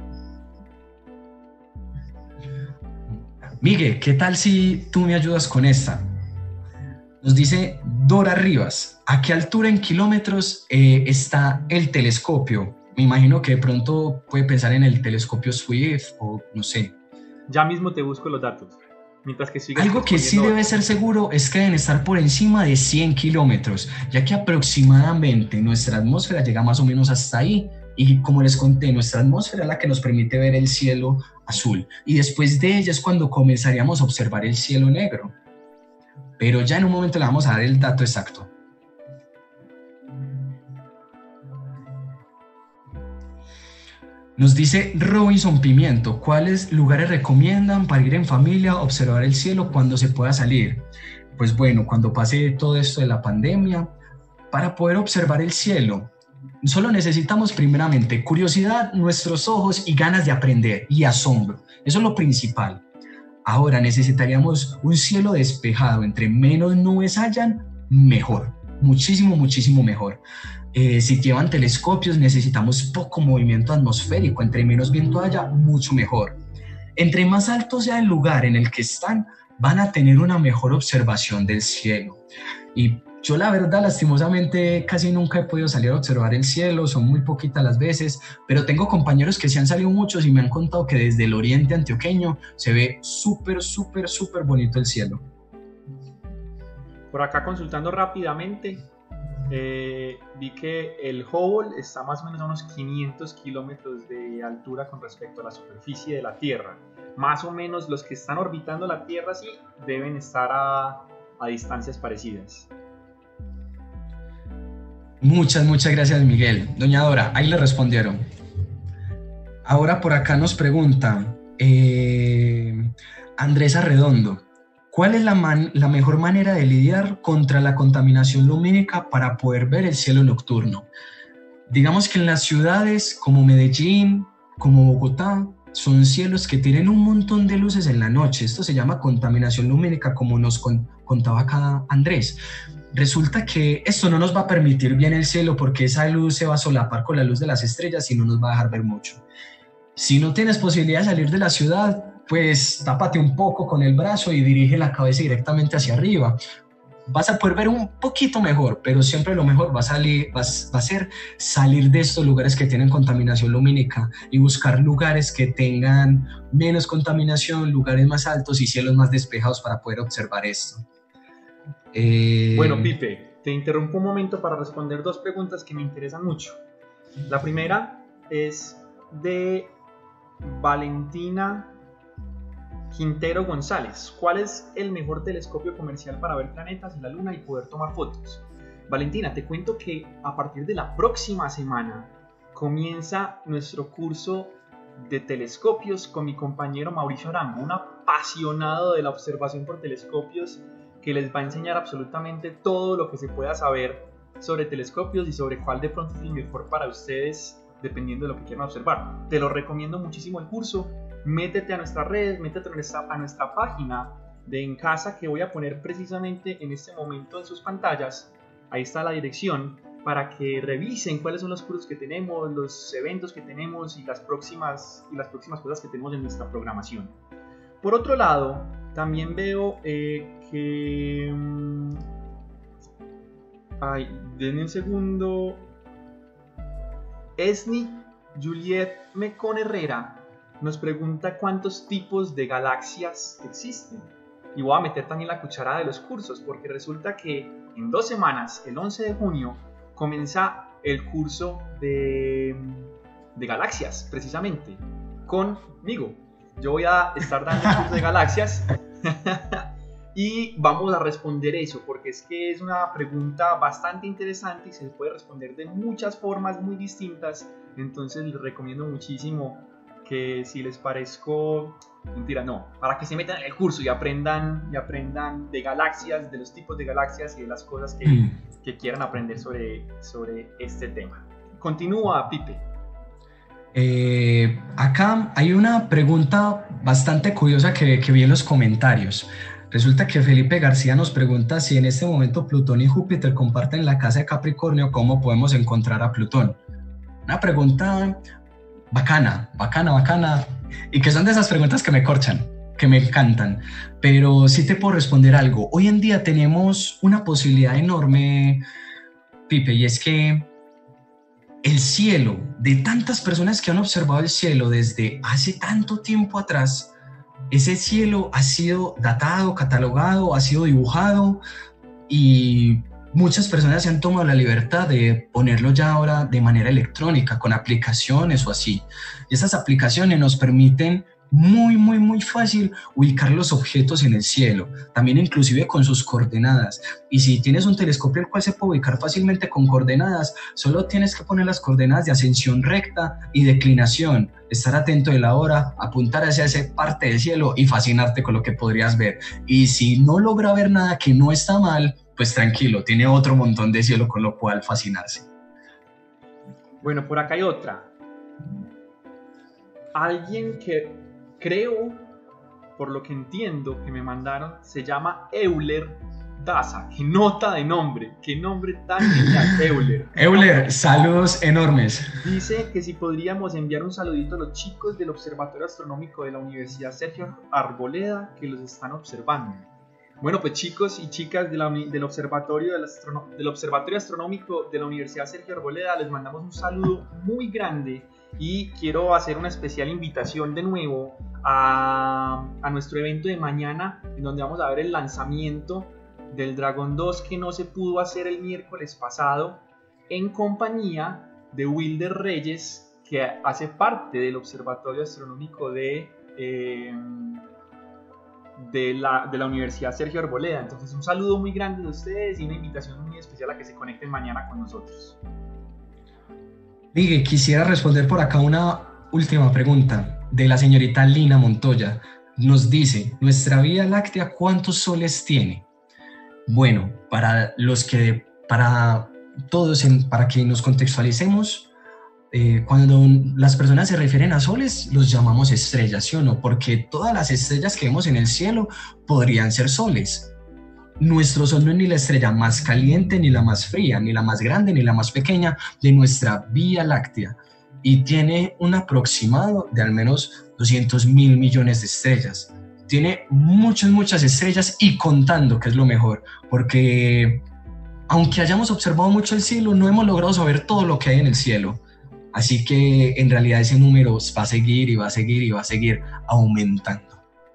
Miguel, ¿qué tal si tú me ayudas con esta? Nos dice Dora Rivas, ¿a qué altura en kilómetros eh, está el telescopio? Me imagino que de pronto puede pensar en el telescopio Swift o no sé. Ya mismo te busco los datos. Mientras que sigas Algo que sí debe ser seguro es que deben estar por encima de cien kilómetros, ya que aproximadamente nuestra atmósfera llega más o menos hasta ahí. Y como les conté, nuestra atmósfera es la que nos permite ver el cielo azul. Y después de ella es cuando comenzaríamos a observar el cielo negro. Pero ya en un momento le vamos a dar el dato exacto. Nos dice Robinson Pimiento, ¿cuáles lugares recomiendan para ir en familia a observar el cielo cuando se pueda salir? Pues bueno, cuando pase todo esto de la pandemia, para poder observar el cielo, solo necesitamos primeramente curiosidad, nuestros ojos y ganas de aprender y asombro. Eso es lo principal. Ahora necesitaríamos un cielo despejado, entre menos nubes hayan, mejor, muchísimo, muchísimo mejor. Eh, si llevan telescopios necesitamos poco movimiento atmosférico, entre menos viento haya, mucho mejor. Entre más alto sea el lugar en el que están, van a tener una mejor observación del cielo. Y yo la verdad, lastimosamente, casi nunca he podido salir a observar el cielo, son muy poquitas las veces, pero tengo compañeros que sí han salido muchos y me han contado que desde el oriente antioqueño se ve súper, súper, súper bonito el cielo. Por acá consultando rápidamente, Eh, vi que el Hubble está más o menos a unos quinientos kilómetros de altura con respecto a la superficie de la Tierra. Más o menos los que están orbitando la Tierra sí deben estar a, a distancias parecidas. Muchas, muchas gracias, Miguel. Doña Dora, ahí le respondieron. Ahora por acá nos pregunta eh, Andrés Arredondo, ¿cuál es la, man, la mejor manera de lidiar contra la contaminación lumínica para poder ver el cielo nocturno? Digamos que en las ciudades como Medellín, como Bogotá, son cielos que tienen un montón de luces en la noche. Esto se llama contaminación lumínica, como nos con, contaba acá Andrés. Resulta que esto no nos va a permitir bien el cielo porque esa luz se va a solapar con la luz de las estrellas y no nos va a dejar ver mucho. Si no tienes posibilidad de salir de la ciudad, pues tápate un poco con el brazo y dirige la cabeza directamente hacia arriba. Vas a poder ver un poquito mejor, pero siempre lo mejor va a, salir, va, va a ser salir de estos lugares que tienen contaminación lumínica y buscar lugares que tengan menos contaminación, lugares más altos y cielos más despejados para poder observar esto. Eh... Bueno, Pipe, te interrumpo un momento para responder dos preguntas que me interesan mucho. La primera es de Valentina Quintero González. ¿Cuál es el mejor telescopio comercial para ver planetas y la luna y poder tomar fotos? Valentina, te cuento que a partir de la próxima semana comienza nuestro curso de telescopios con mi compañero Mauricio Arango, un apasionado de la observación por telescopios que les va a enseñar absolutamente todo lo que se pueda saber sobre telescopios y sobre cuál de pronto es el mejor para ustedes dependiendo de lo que quieran observar. Te lo recomiendo muchísimo el curso. Métete a nuestras redes, métete a nuestra, a nuestra página de En Casa, que voy a poner precisamente en este momento en sus pantallas. Ahí está la dirección para que revisen cuáles son los cursos que tenemos, los eventos que tenemos y las próximas, y las próximas cosas que tenemos en nuestra programación. Por otro lado, también veo eh, que... Ay, denme un segundo. Esni Juliet Mecón Herrera nos pregunta cuántos tipos de galaxias existen. Y voy a meter también la cucharada de los cursos, porque resulta que en dos semanas, el once de junio, comienza el curso de, de galaxias, precisamente, conmigo. Yo voy a estar dando el curso de galaxias y vamos a responder eso, porque es que es una pregunta bastante interesante y se puede responder de muchas formas muy distintas. Entonces les recomiendo muchísimo que si les parezco, mentira, no, para que se metan en el curso y aprendan, y aprendan de galaxias, de los tipos de galaxias y de las cosas que, mm. que quieran aprender sobre, sobre este tema. Continúa, Pipe. Eh, acá hay una pregunta bastante curiosa que, que vi en los comentarios. Resulta que Felipe García nos pregunta si en este momento Plutón y Júpiter comparten la casa de Capricornio, ¿cómo podemos encontrar a Plutón? Una pregunta bacana, bacana, bacana, y que son de esas preguntas que me corchan, que me encantan, pero sí te puedo responder algo. Hoy en día tenemos una posibilidad enorme, Pipe, y es que el cielo, de tantas personas que han observado el cielo desde hace tanto tiempo atrás, ese cielo ha sido datado, catalogado, ha sido dibujado y muchas personas se han tomado la libertad de ponerlo ya ahora de manera electrónica, con aplicaciones o así. Y esas aplicaciones nos permiten muy, muy, muy fácil ubicar los objetos en el cielo, también inclusive con sus coordenadas. Y si tienes un telescopio el cual se puede ubicar fácilmente con coordenadas, solo tienes que poner las coordenadas de ascensión recta y declinación, estar atento de la hora, apuntar hacia esa parte del cielo y fascinarte con lo que podrías ver. Y si no logra ver nada que no está mal, pues tranquilo, tiene otro montón de cielo con lo cual fascinarse. Bueno, por acá hay otra. Alguien que creo, por lo que entiendo que me mandaron, se llama Euler Daza. ¡Qué nota de nombre! ¡Qué nombre tan genial! Euler. Euler, saludos enormes. Dice que si podríamos enviar un saludito a los chicos del Observatorio Astronómico de la Universidad Sergio Arboleda que los están observando. Bueno, pues chicos y chicas de la, del, observatorio del, Astrono, del Observatorio Astronómico de la Universidad Sergio Arboleda, les mandamos un saludo muy grande y quiero hacer una especial invitación de nuevo a, a nuestro evento de mañana, en donde vamos a ver el lanzamiento del Dragon dos que no se pudo hacer el miércoles pasado, en compañía de Wilder Reyes, que hace parte del Observatorio Astronómico de... Eh, De la, de la Universidad Sergio Arboleda. Entonces un saludo muy grande de ustedes y una invitación muy especial a que se conecten mañana con nosotros. Miguel, quisiera responder por acá una última pregunta de la señorita Lina Montoya. Nos dice, ¿nuestra Vía Láctea cuántos soles tiene? Bueno, para los que, para todos, para que nos contextualicemos, eh, cuando las personas se refieren a soles, los llamamos estrellas, ¿sí o no? Porque todas las estrellas que vemos en el cielo podrían ser soles. Nuestro sol no es ni la estrella más caliente, ni la más fría, ni la más grande, ni la más pequeña de nuestra Vía Láctea. Y tiene un aproximado de al menos doscientos mil millones de estrellas. Tiene muchas, muchas estrellas y contando, que es lo mejor, porque aunque hayamos observado mucho el cielo, no hemos logrado saber todo lo que hay en el cielo. Así que en realidad ese número va a seguir y va a seguir y va a seguir aumentando.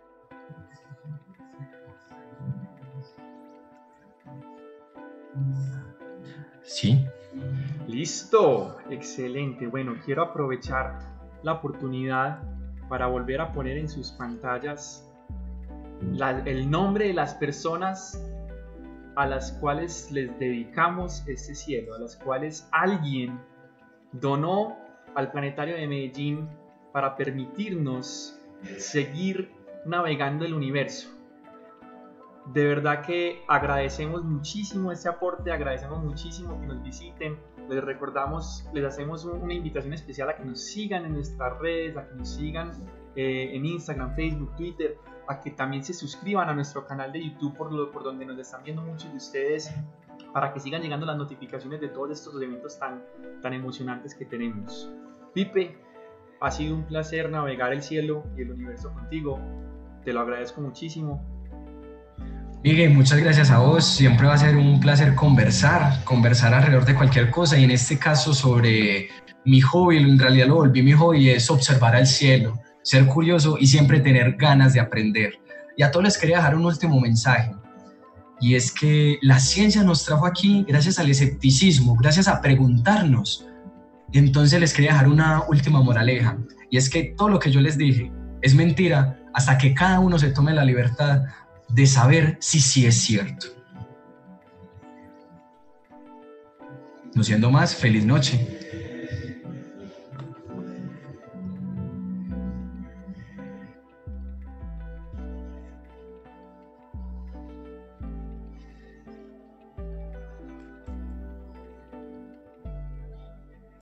Sí. Listo, excelente. Bueno, quiero aprovechar la oportunidad para volver a poner en sus pantallas la, el nombre de las personas a las cuales les dedicamos este cielo, a las cuales alguien donó al Planetario de Medellín para permitirnos seguir navegando el universo. De verdad que agradecemos muchísimo este aporte, agradecemos muchísimo que nos visiten. Les recordamos, les hacemos una invitación especial a que nos sigan en nuestras redes, a que nos sigan eh, en Instagram, Facebook, Twitter, a que también se suscriban a nuestro canal de YouTube por, lo, por donde nos están viendo muchos de ustedes, para que sigan llegando las notificaciones de todos estos eventos tan, tan emocionantes que tenemos. Pipe, ha sido un placer navegar el cielo y el universo contigo, te lo agradezco muchísimo. Miguel, muchas gracias a vos, siempre va a ser un placer conversar, conversar alrededor de cualquier cosa, y en este caso sobre mi hobby, en realidad lo volví mi hobby, es observar al cielo, ser curioso y siempre tener ganas de aprender. Y a todos les quería dejar un último mensaje, y es que la ciencia nos trajo aquí gracias al escepticismo, gracias a preguntarnos. Entonces les quería dejar una última moraleja, y es que todo lo que yo les dije es mentira hasta que cada uno se tome la libertad de saber si sí es cierto. No siendo más, feliz noche.